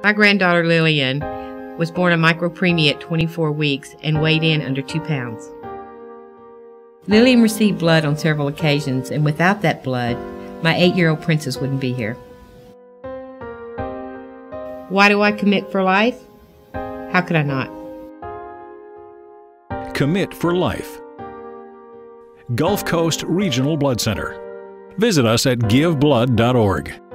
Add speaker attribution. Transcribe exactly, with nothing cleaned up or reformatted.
Speaker 1: My granddaughter Liliyan was born a micropreemie at twenty-four weeks and weighed in under two pounds. Liliyan received blood on several occasions, and without that blood, my eight-year-old princess wouldn't be here. Why do I commit for life? How could I not?
Speaker 2: Commit for life. Gulf Coast Regional Blood Center. Visit us at give blood dot org.